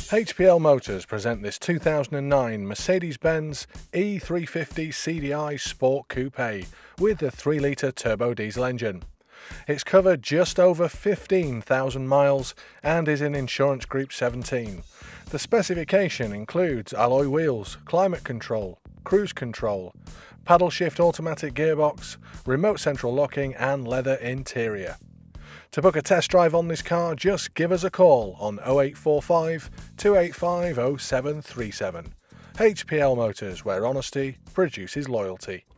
HPL Motors present this 2009 Mercedes-Benz E350 CDI Sport Coupe with a 3-litre turbo diesel engine. It's covered just over 15,000 miles and is in Insurance Group 17. The specification includes alloy wheels, climate control, cruise control, paddle shift automatic gearbox, remote central locking and leather interior. To book a test drive on this car, just give us a call on 0845 285 0737. HPL Motors, where honesty produces loyalty.